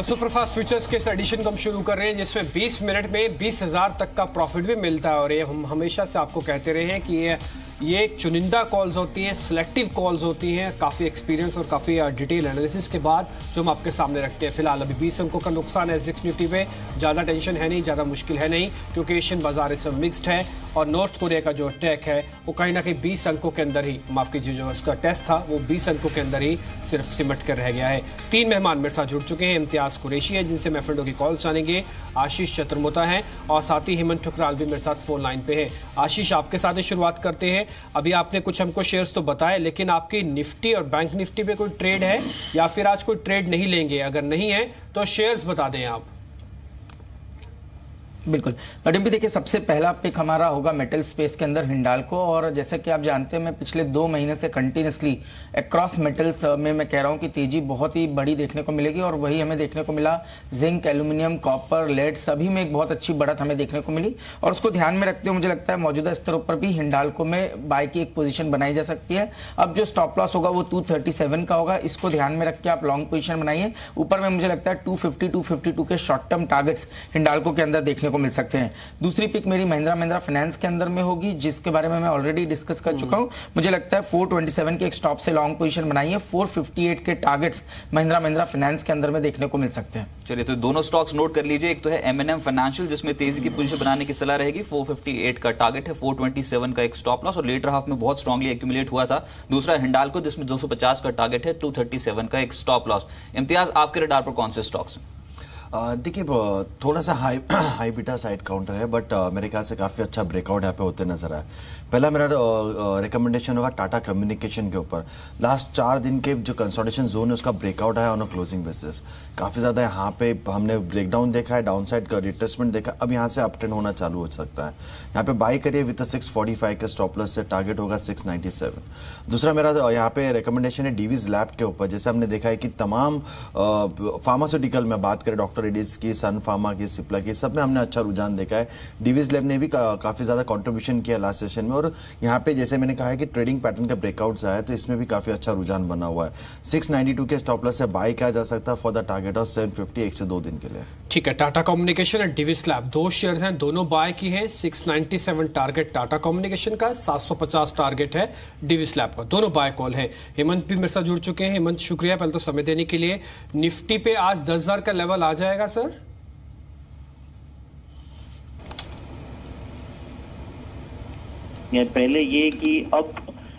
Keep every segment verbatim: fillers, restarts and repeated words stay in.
तो superfast futures के इस एडिशन को हम शुरू कर रहे हैं जिसमें बीस मिनट में बीस हजार तक का प्रॉफिट भी मिलता है। और ये हम हमेशा से आपको कहते रहे हैं कि ये ये चुनिंदा कॉल्स होती हैं, सिलेक्टिव कॉल्स होती हैं, काफ़ी एक्सपीरियंस और काफ़ी डिटेल एनालिसिस के बाद जो हम आपके सामने रखते हैं। फिलहाल अभी बीस अंकों का नुकसान है सिक्स निफ्टी पे, ज़्यादा टेंशन है नहीं, ज़्यादा मुश्किल है नहीं, क्योंकि एशियन बाजार इस समय मिक्सड है और नॉर्थ कोरिया का जो अटैक है वो कहीं ना कहीं बीस अंकों के अंदर ही, माफ़ कीजिए, जो इसका टेस्ट था वो बीस अंकों के अंदर ही सिर्फ सिमट कर रह गया है। तीन मेहमान मेरे साथ जुड़ चुके हैं। इम्तियाज़ कुरैशी है जिनसे मैं फ्रेंडों की कॉल्स जानेंगे, आशीष चतुर्मोता है और साथ ही हेमंत ठुकराल भी मेरे साथ फोन लाइन पे है। आशीष, आपके साथ ही शुरुआत करते हैं। अभी आपने कुछ हमको शेयर्स तो बताए, लेकिन आपकी निफ्टी और बैंक निफ्टी पे कोई ट्रेड है या फिर आज कोई ट्रेड नहीं लेंगे? अगर नहीं है तो शेयर्स बता दें आप। बिल्कुल डिम्पी, देखिए सबसे पहला पिक हमारा होगा मेटल स्पेस के अंदर हिंडाल्को। और जैसा कि आप जानते हैं मैं पिछले दो महीने से कंटिन्यूसली अक्रॉस मेटल्स में मैं कह रहा हूं कि तेजी बहुत ही बड़ी देखने को मिलेगी और वही हमें देखने को मिला। जिंक, एल्यूमिनियम, कॉपर, लेड सभी में एक बहुत अच्छी बढ़त हमें देखने को मिली और उसको ध्यान में रखते हुए मुझे लगता है मौजूदा स्तरों पर भी हिंडाल्को में बाय की एक पोजीशन बनाई जा सकती है। अब जो स्टॉप लॉस होगा वो टू थर्टी सेवन का होगा, इसको ध्यान में रख के आप लॉन्ग पोजीशन बनाइए। ऊपर में मुझे लगता है two fifty two fifty two के शॉर्ट टर्म टारगेट्स हिंडाल्को के अंदर देखने को मिल सकते हैं। दूसरी पिक मेरी महिंद्रा महिंद्रा फाइनेंस के अंदर में होगी, जिसके बारे में मैं ऑलरेडी डिस्कस कर चुका हूं। मुझे लगता है फोर ट्वेंटी सेवन के एक स्टॉप से लॉन्ग पोजीशन बनाइए, फोर फिफ्टी एट के टारगेट्स महिंद्रा महिंद्रा फाइनेंस के अंदर में देखने को मिल सकते हैं। चलिए, तो दोनों स्टॉक्स नोट कर लीजिए। एक तो है एम एन एम फाइनेंशियल जिसमें तेजी की पोजीशन बनाने की सलाह रहेगी, फोर फिफ्टी एट का टारगेट है, फोर ट्वेंटी सेवन का एक स्टॉप लॉस और लेटर हाफ में बहुत स्ट्रांगली एक्यूमुलेट हुआ था। दूसरा हिंडाल्को जिसमें दो सौ पचास का टारगेट है, टू थर्टी सेवन का एक स्टॉप लॉस। इम्तियाज, आपके रडार पर कौन से स्टॉक्स हैं? देखिए थोड़ा सा high high beta side counter है, बट uh, मेरे ख्याल से काफ़ी अच्छा ब्रेकआउट यहाँ पे होते नजर आया। पहला मेरा रिकमेंडेशन होगा टाटा कम्युनिकेशन के ऊपर। लास्ट चार दिन के जो कंसोलिडेशन जोन है उसका ब्रेकआउट है ऑन अ क्लोजिंग बेसिस। काफ़ी ज़्यादा यहाँ पे हमने ब्रेकडाउन देखा है, डाउन साइड का रिट्रेसमेंट देखा, अब यहाँ से अप ट्रेंड होना चालू हो सकता है। यहाँ पे बाई करिए विद सिक्स फोर्टी फाइव के स्टॉप लॉस से, टारगेट होगा सिक्स नाइन्टी सेवन। दूसरा मेरा यहाँ पे रिकमेंडेशन है डीवीज लैब के ऊपर। जैसे हमने देखा है कि तमाम फार्मास्यूटिकल में बात करें, डॉक्टर रेड्डीज की, सन फार्मा की, सिप्ला की, सब में हमने अच्छा रुझान देखा है। डीवीज लैब ने भी का, काफ़ी ज़्यादा कॉन्ट्रीब्यूशन किया लास्ट सेशन में और यहाँ पे जैसे मैंने कहा है कि ट्रेडिंग पैटर्न का ब्रेकआउट्स आया तो इसमें भी काफ़ी अच्छा रुझान बना हुआ है। सिक्स नाइन्टी टू के स्टॉप लॉस से बाय किया जा सकता है for the target of seven fifty, एक से दो दिन के लिए। ठीक है, टाटा कम्युनिकेशन और डीवीज लैब दो शेयर्स हैं, दोनों बाय की है। Six ninety seven target Tata communication का, सात सौ पचास टारगेट है डीवीज लैब का, दोनों बाय कॉल है। हेमंत भी मेरे साथ जुड़ चुके हैं। हेमंत, शुक्रिया पहले तो समय देने के लिए। निफ्टी पे आज दस हजार का लेवल आ जाएगा सर? पहले ये कि अब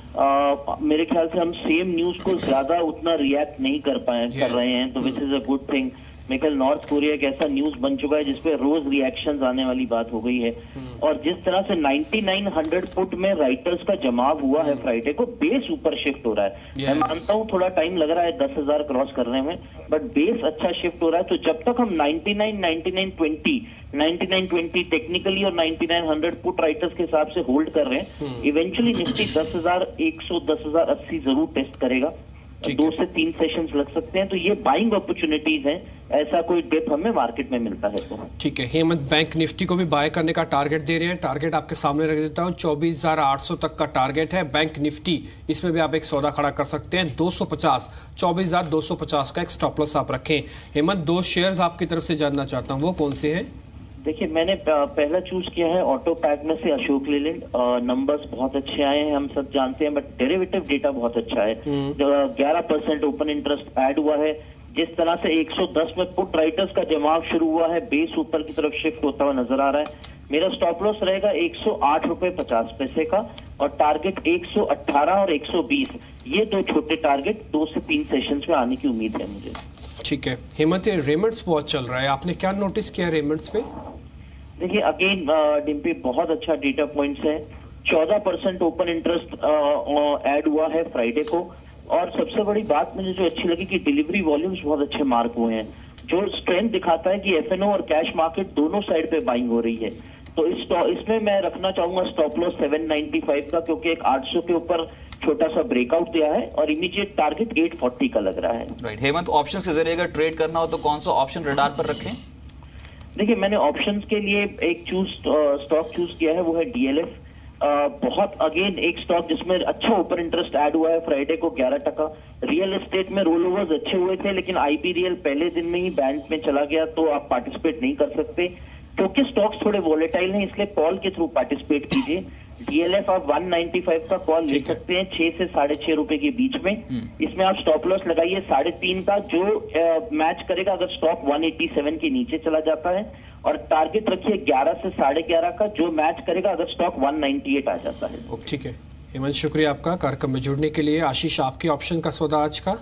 आ, मेरे ख्याल से हम सेम न्यूज को ज्यादा उतना रिएक्ट नहीं कर पाए yes. कर रहे हैं, तो which is a good thing. मेरे ख्याल नॉर्थ कोरिया एक ऐसा न्यूज बन चुका है जिसपे रोज रिएक्शंस आने वाली बात हो गई है hmm. और जिस तरह से नाइन्टी नाइन हंड्रेड फुट में राइटर्स का जमाव हुआ hmm. है फ्राइडे को, बेस ऊपर शिफ्ट हो रहा है। yes. मैं मानता हूँ थोड़ा टाइम लग रहा है दस हजार क्रॉस करने में, बट बेस अच्छा शिफ्ट हो रहा है। तो जब तक हम ninety nine, ninety nine twenty, ninety nine twenty technically और ninety nine hundred put writers के हिसाब से होल्ड कर रहे हैं, इवेंचुअली निफ्टी दस हजार एक सौ, दस हजार अस्सी जरूर टेस्ट करेगा। दो से तीन सेशंस लग सकते हैं, तो ये बाइंग अपॉर्चुनिटीज हैं, ऐसा कोई डिप हमें मार्केट में मिलता है तो। ठीक है हेमंत, बैंक निफ्टी को भी बाय करने का टारगेट दे रहे हैं। टारगेट आपके सामने रख देता हूं, चौबीस हजार आठ सौ तक का टारगेट है बैंक निफ्टी। इसमें भी आप एक सौदा खड़ा कर सकते हैं, दो सौ पचास, चौबीस हजार दो सौ पचास का एक स्टॉप लॉस आप रखें। हेमंत, दो शेयर्स आपकी तरफ से जानना चाहता हूँ, वो कौन से हैं? देखिए, मैंने पहला चूज किया है ऑटो पैक में से अशोक लेलैंड। नंबर्स बहुत अच्छे आए हैं, हम सब जानते हैं, बट डेरिवेटिव डेटा बहुत अच्छा है। ग्यारह परसेंट ओपन इंटरेस्ट ऐड हुआ है। जिस तरह से एक सौ दस में पुट राइटर्स का जमाव शुरू हुआ है, बेस ऊपर की तरफ शिफ्ट होता हुआ नजर आ रहा है। मेरा स्टॉप लॉस रहेगा एक सौ आठ रुपए पचास पैसे का और टारगेट एक सौ अठारह और एक सौ बीस। ये दो छोटे टारगेट दो से तीन सेशंस में आने की उम्मीद है मुझे। ठीक है हेमंत, रेमंड्स बहुत चल रहा है, आपने क्या नोटिस किया रेमंड्स पे? देखिए, अगेन डिम्पी बहुत अच्छा डेटा पॉइंट्स है। चौदह परसेंट ओपन इंटरेस्ट ऐड हुआ है फ्राइडे को और सबसे बड़ी बात मुझे जो अच्छी लगी कि डिलीवरी वॉल्यूम्स बहुत अच्छे मार्क हुए हैं, जो स्ट्रेंथ दिखाता है कि एफएनओ और कैश मार्केट दोनों साइड पे बाइंग हो रही है। तो इस इसमें मैं रखना चाहूंगा stop loss seven ninety five का, क्योंकि एक आठ सौ के ऊपर छोटा सा ब्रेकआउट दिया है और इमीडिएट टारगेट एट फोर्टी का लग रहा है। राइट हेमंत, ऑप्शंस के जरिए अगर ट्रेड करना हो तो कौन सा ऑप्शन रडार पर रखें? देखिए, मैंने ऑप्शंस के लिए एक चूज स्टॉक चूज किया है, वो है डीएलएफ। बहुत अगेन एक स्टॉक जिसमें अच्छा ओपन इंटरेस्ट ऐड हुआ है फ्राइडे को ग्यारह टका। रियल एस्टेट में रोल ओवर्स अच्छे हुए थे, लेकिन आईपीरियल पहले दिन में ही बैंड में चला गया, तो आप पार्टिसिपेट नहीं कर सकते। क्योंकि स्टॉक्स थोड़े वोलेटाइल हैं, इसलिए कॉल के थ्रू पार्टिसिपेट कीजिए। डीएलएफ आप एक सौ पचानवे का कॉल ले सकते हैं छह से साढ़े छह रुपए के बीच में। इसमें आप स्टॉप लॉस लगाइए साढ़े तीन का, जो मैच करेगा अगर स्टॉक एक सौ सत्तासी के नीचे चला जाता है, और टारगेट रखिए ग्यारह से साढ़े ग्यारह का, जो मैच करेगा अगर स्टॉक एक सौ अट्ठानवे आ जाता है। ठीक है हेमंत, शुक्रिया आपका कार्यक्रम में जुड़ने के लिए। आशीष, आपके ऑप्शन का सौदा आज का?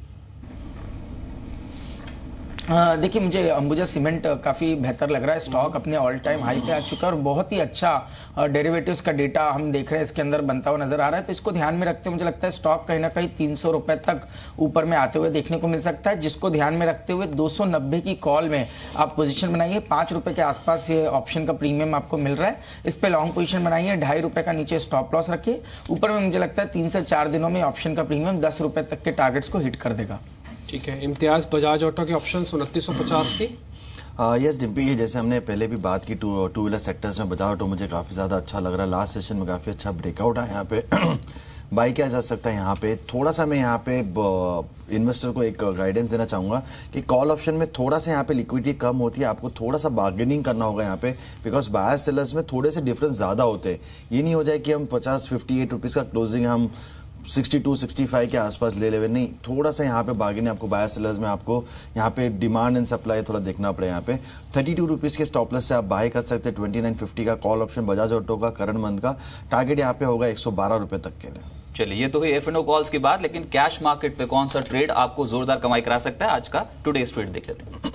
देखिए, मुझे अंबुजा सीमेंट काफ़ी बेहतर लग रहा है। स्टॉक अपने ऑल टाइम हाई पे आ चुका है और बहुत ही अच्छा डेरिवेटिव्स का डेटा हम देख रहे हैं इसके अंदर बनता हुआ नजर आ रहा है। तो इसको ध्यान में रखते हुए मुझे लगता है स्टॉक कहीं ना कहीं तीन सौ रुपए तक ऊपर में आते हुए देखने को मिल सकता है, जिसको ध्यान में रखते हुए दो सौ नब्बे की कॉल में आप पोजीशन बनाइए। पाँच रुपये के आसपास ये ऑप्शन का प्रीमियम आपको मिल रहा है, इस पर लॉन्ग पोजीशन बनाइए। ढाई रुपये का नीचे स्टॉप लॉस रखिए। ऊपर में मुझे लगता है तीन से चार दिनों में ऑप्शन का प्रीमियम दस रुपये तक के टारगेट्स को हिट कर देगा। ठीक है, इम्तियाज, बजाज ऑटो के ऑप्शन उनतीस सौ पचास की। यस डिम्पी, जैसे हमने पहले भी बात की टू टू व्हीलर सेक्टर्स में बजाज ऑटो मुझे काफ़ी ज़्यादा अच्छा लग रहा है। लास्ट सेशन में काफ़ी अच्छा ब्रेकआउट है यहाँ पे बाई किया जा सकता है। यहाँ पे थोड़ा सा मैं यहाँ पे इन्वेस्टर को एक गाइडेंस देना चाहूँगा कि कॉल ऑप्शन में थोड़ा सा यहाँ पे लिक्विडिटी कम होती है, आपको थोड़ा सा बार्गेनिंग करना होगा यहाँ पे, बिकॉज बायर सेलर्स में थोड़े से डिफरेंस ज़्यादा होते हैं। ये नहीं हो जाए कि हम पचास फिफ्टी एट रुपीज़ का क्लोजिंग हम बासठ, पैंसठ के आसपास ले लेवे, नहीं, थोड़ा सा यहाँ पे बार्गेनिंग आपको बायर सेलर्स में आपको यहाँ पे डिमांड एंड सप्लाई थोड़ा देखना पड़े। यहाँ पे थर्टी टू रुपीज़ के स्टॉपलेस से आप बाय कर सकते हैं। ट्वेंटी नाइन फिफ्टी का कॉल ऑप्शन बजाज ऑटो का करंट मंथ का टारगेट यहाँ पे होगा एक सौ बारह रुपये तक के लिए। चलिए, ये तो हुई एफ एंड ओ कॉल्स की बात, लेकिन कैश मार्केट पे कौन सा ट्रेड आपको जोरदार कमाई करा सकता है, आज का टुडेज ट्रेड देख लेते हैं।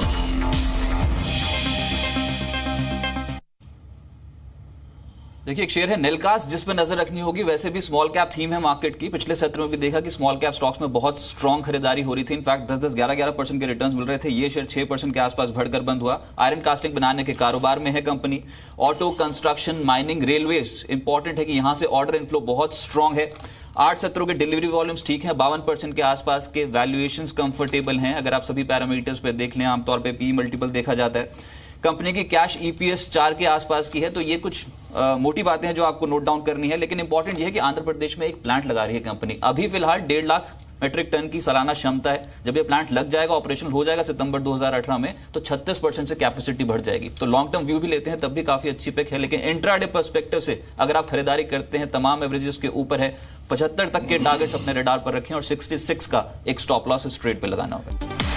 देखिए, एक शेयर है नेलकास जिस पे नजर रखनी होगी। वैसे भी स्मॉल कैप थीम है मार्केट की। पिछले सत्र में भी देखा कि स्मॉल कैप स्टॉक्स में बहुत स्ट्रांग खरीदारी हो रही थी। इनफैक्ट दस दस ग्यारह ग्यारह परसेंट के रिटर्न्स मिल रहे थे। ये शेयर छह परसेंट के आसपास बढ़कर बंद हुआ। आयरन कास्टिंग बनाने के कारोबार में है company. Auto, construction, mining, railways, important है कि यहां से ऑर्डर इनफ्लो बहुत स्ट्रांग है। आठ सत्रों के डिलीवरी वॉल्यूम्स ठीक है, बावन परसेंट के आसपास के वैल्यूएशंस कंफर्टेबल हैं। अगर आप सभी पैरामीटर्स पे देख लें, आमतौर पे पी मल्टीपल देखा जाता है। कंपनी की कैश ईपीएस चार के आसपास की है। तो ये कुछ आ, मोटी बातें हैं जो आपको नोट डाउन करनी है, लेकिन इंपॉर्टेंट ये है कि आंध्र प्रदेश में एक प्लांट लगा रही है कंपनी। अभी फिलहाल डेढ़ लाख मेट्रिक टन की सालाना क्षमता है। जब ये प्लांट लग जाएगा, ऑपरेशनल हो जाएगा सितंबर दो हज़ार अठारह में, तो छत्तीस परसेंट से कैपेसिटी बढ़ जाएगी। तो लॉन्ग टर्म व्यू भी लेते हैं तब भी काफी अच्छी पिक है, लेकिन इंट्राडे पर्सपेक्टिव से अगर आप खरीदारी करते हैं, तमाम एवरेजेस के ऊपर है। पचहत्तर तक के टारगेट्स अपने रडार पर रखें और छियासठ का एक स्टॉप लॉस इस ट्रेड पे लगाना होगा।